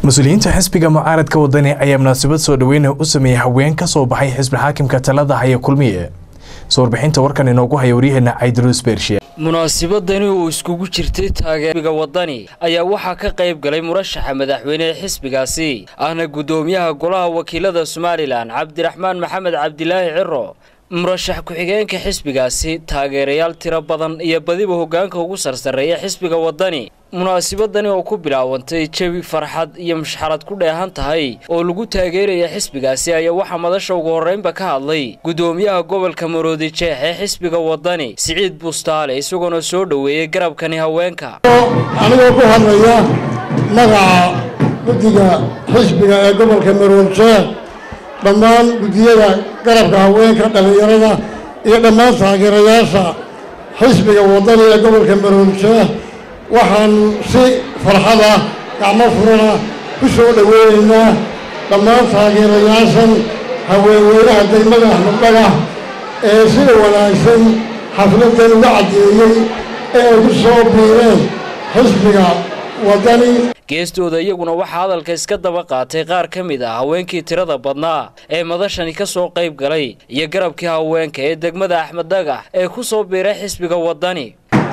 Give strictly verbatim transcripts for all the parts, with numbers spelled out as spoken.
مسؤولينta xisbiga mucaaradka wadani ayaa munaasabad soo dhaweyn u sameeyay haween ka soo baxay xisbi xaakimka talada haya kulmiye soo warbixinta warkan inoogu haya wariyahana Aydrus Bershiya munaasabadani oo iskugu jirtay taageerada wadani ayaa waxa ka qayb galay murashaxa madaxweynaha xisbigaasi ahna gudoomiyaha golaha wakiilada Soomaaliland Cabdiraxmaan Maxamed Cabdilaahi Ciro murashax ku xigeenka xisbigaasi taageerayaal tiro badan iyo badiba hoggaanka ugu sarsareeya xisbiga wadani munaasabadani oo ku bilaawantay jawi farxad iyo mushxarad ku dheehan tahay oo lagu taageeraya xisbigaasi ayaa waxa madasha ugu horeynba ka hadlay gudoomiyaha gobolka Maroodijeex ee xisbiga wadani Siciid Bustaale isagoo soo dhaweeyay garabkani haweenka aniga ku hadlaya magaca guddiga xisbiga ee gobolka Maroodijeex dhammaan gudiyada garabka haweenka dhalinyarada iyo dhammaan taageerayaasha xisbiga wadani ee gobolka Maroodijeex waxaan si farxad ah gacmo furan ku soo dhaweynaynaa dhammaan taageerayaashan haweenweynaha degmada Axmed Dhagax ee sida wanaagsan xafladan uga cadeeyay ee ku soo biireen xisbiga wadani geestooda iyaguna waxa hadalka iska daba qaatay qaar ka mid ah haweenkii tirada badnaa ee madashani ka soo qayb galay iyo garabkii haweenka ee degmada Axmed Dhagax ee ku soo biiray xisbiga wadani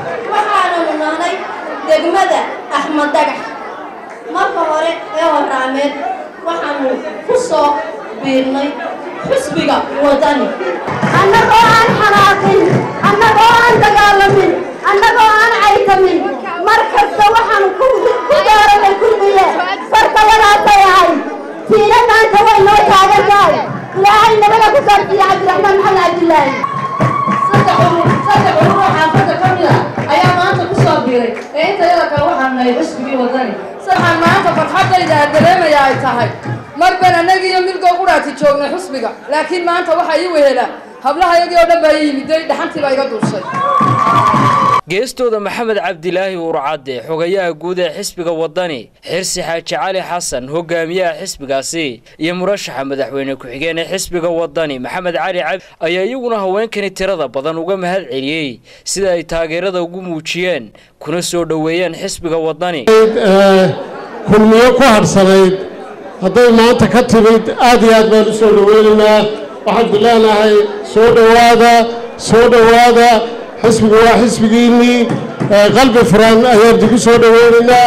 degmada Axmed Dhagax marka hore ee waraameed waxaanu ku soo biirnay xisbiga wadani annagoo aan xanaaqin annagoo aan dagaalamin annagoo aan caytamin markasta waxaan ku dooranay kulmiye farqadaasay ahay tiina maanta way noo taagan tahay ilaahay nabada ku saartiya Cabdiraxmaan Maxamed Cabdilaahi saddex saddex waxaan fadda ka mid ah ayaa maanta ku soo biiray ee inta yada kale waxaan nahay xisbiga wadani saxan maanta farxadayda dareemaya ay tahay marban anaga iyo milgo quraati joogna xisbiga laakiin maanta waxa ay weela hablaha iyagoo dhan baa yimiday dhaxantii baa iga duushay geestooda Maxamed Cabdilaahi Urcade xogayaha guud ee xisbiga wadani Xirsi Xaaji Cali Xasan hogaamiyaha xisbigaasi iyo murashaxa madaxweyne ku xigeen ee xisbiga wadani Maxamed Cali Cabdi ayaa iyaguna haweenkani tirada badan uga mahad celiyay sida ay taageerada ugu muujiyeen kuna soo dhaweeyeen xisbiga wadani kulmiye ku harsanayd haday maanta ka timid aad iyo aad baan u soo dhaweynaynaa waxaan bilaahay soo dhawaada soo dhawaada xisbiga waa xisbigiinii qalbi furan ayaan dib u soo dhaweynaynaa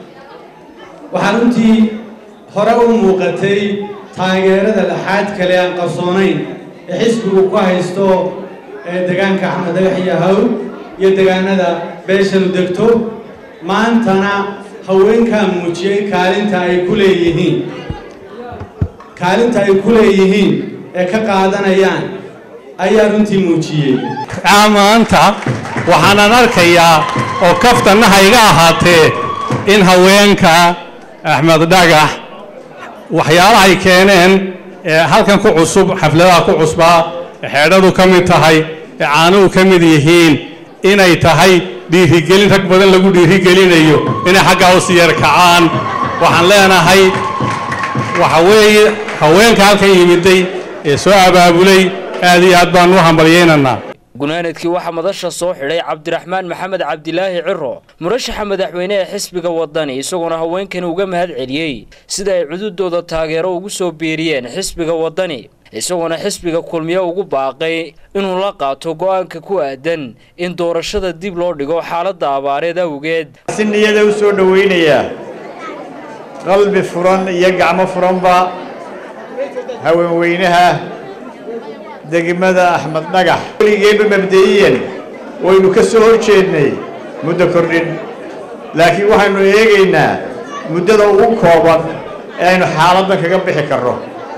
waxaan runtii hore u muuqatay taageerada laxaad kale aan qarsoonayn ee xisbigu ku haysto deegaanka Axmed Dhagax iyo Hawl iyo deegaanada beeshadu degto maantana haweenka muujiyay kaalinta ay ku leeyihiin kaalinta ay ku leeyihiin ee ka qaadanayaan ayaa runtii muujiyay maanta waxaan arkayaa oo kaftanaha iga ahaatee in haweenka Axmed Dhagax waxyaalaha ay keeneen halkan ku cusub xafladaha ku cusba xeedhadu ka mid tahay caanuhu ka mid yihiin inay tahay dhiirigelin rag badan lagu dhiirigelinayo inay xagga u siyar kacaan waxaan leenahay waxa weeye haweenka halkan yimiday ee soo abaabulay aad iyo aad baan u hambalyeynaa gunaanadkii waxa madasha soo xidhay Cabdiraxmaan Maxamed Cabdilaahi Ciro murashaxa madaxweynaha xisbiga wadani isagoo haweenkan uga mahad celiyay sida ay cududooda taageero ugu soo biiriyeen xisbiga wadani isagoo xisbiga kulmiye ugu baaqay inuu la qaato go'aanka ku aadan in doorashada dib loo dhigo xaaladda abaareed awgeed si niyada u soo dhaweynaya qalbi furan iyo gacmo furanba haweenweynaha degmada Axmed Dhagax weligeeba mabda'iyan waynu ka soo horjeednay muddo kordhin laakiin waxaanu eegaynaa muddada ugu kooban ee aynu xaaladda kaga bixi karno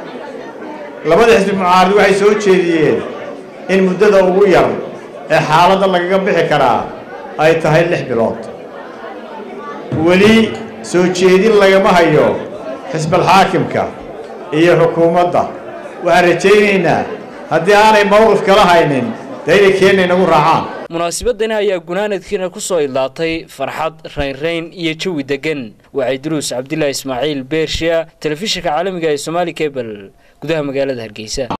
labada xisbi mucaarad waxay soo jeediyeen in muddada ugu yar ee xaaladda lagaga bixi karaa ay tahay lix bilood weli soo jeedin lagama hayo xisbal xaakimka iyo xukuumadda waxaan rajaynaynaa haddii aanay mowqif kala haynin dayna keenay nagu raacaan munaasabadani ayaa gunaanadkiina ku soo ilaatay farxad rayn-rayn iyo jawi degan waxay Aydrus Cabdilaahi Ismaaciil Bershiya telefishinka caalamiga ee Somali Cable gudaha magaalada Hargeysa.